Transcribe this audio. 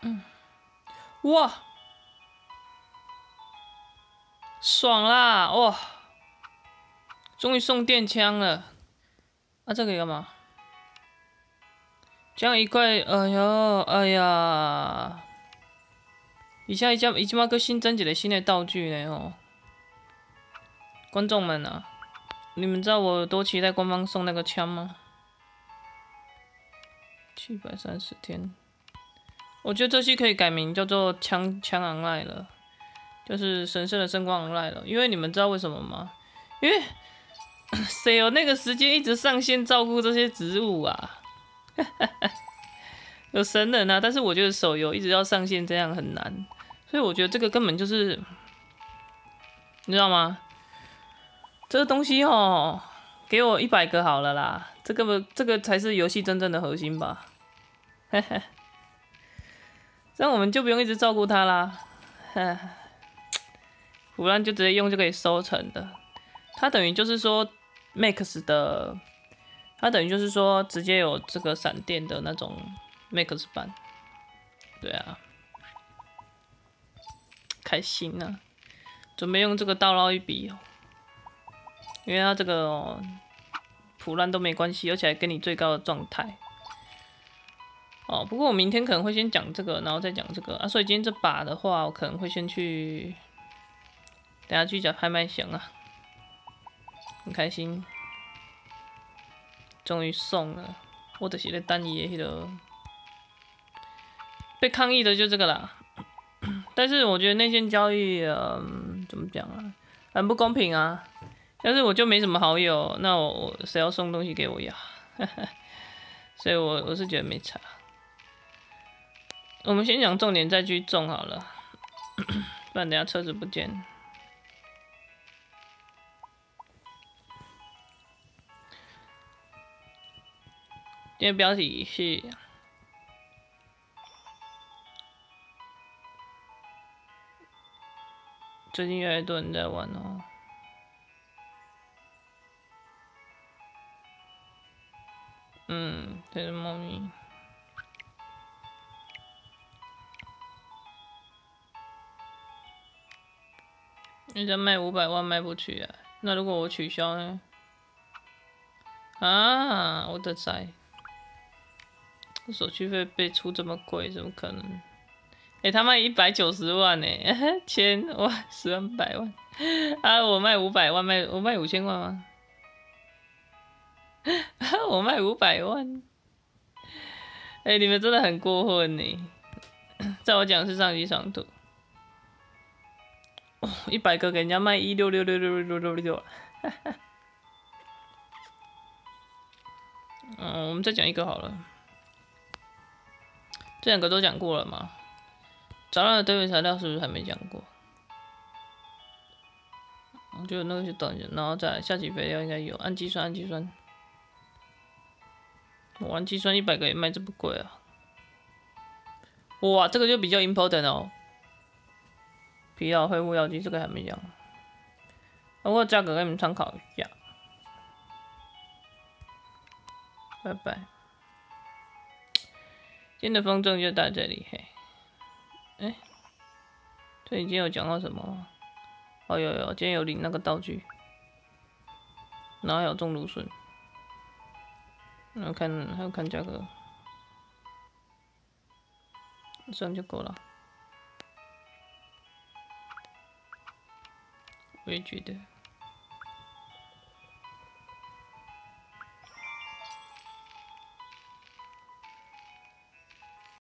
哇，爽啦！哇，终于送电枪了。啊，这个干嘛？这样一块，哎呀，哎呀，以下一只个新增一个新的道具呢哦。观众们啊，你们知道我有多期待官方送那个枪吗？730天，我觉得这期可以改名叫做枪 online 了，就是神圣的圣光 online 了。因为你们知道为什么吗？因为谁有那个时间一直上线照顾这些植物啊？有神人啊，但是我觉得手游一直要上线这样很难，所以我觉得这个根本就是，你知道吗？这个东西哦，给我100个好了啦，这个才是游戏真正的核心吧。嘿嘿，这样我们就不用一直照顾它啦。腐烂就直接用就可以收成的，它等于就是说 Max 的，它等于就是说直接有这个闪电的那种 Max 版，对啊，开心啊！准备用这个倒捞一笔哦，因为它这个哦，腐烂都没关系，而且还给你最高的状态。哦，不过我明天可能会先讲这个，然后再讲这个啊，所以今天这把的话，我可能会先去，等下去讲拍卖箱啊，很开心，终于送了，我就是咧等伊的迄个，被抗议的就这个啦。但是我觉得内线交易，怎么讲啊，很不公平啊。但是我就没什么好友，那我谁要送东西给我呀？所以我是觉得没差。我们先讲重点，再去种好了，不然等下车子不见。今天标题是最近越来越多人在玩哦。这是猫咪。人家卖500万卖不去啊，那如果我取消呢？啊，我的仔，手续费被出这么贵，怎么可能？他卖190万呢，千万10万100万啊！我卖500万，我卖5000万吗？我卖500万，你们真的很过分呢！在我讲是上机上图，100个给人家卖1666666，我们再讲一个好了，这2个都讲过了吗？杂乱的堆肥材料是不是还没讲过？我觉得那个就等一下，然后再来下级肥料应该有氨基酸，我氨基酸100个也卖这么贵啊！哇，这个就比较 important 哦。疲劳恢复药剂这个还没讲，不过价格给你们参考一下。拜拜。今天的风筝就到这里嘿。这里今天有讲到什么吗？哦有，今天有领那个道具，然后还有种芦笋，然后还有看价格，这样就够了。我也觉得。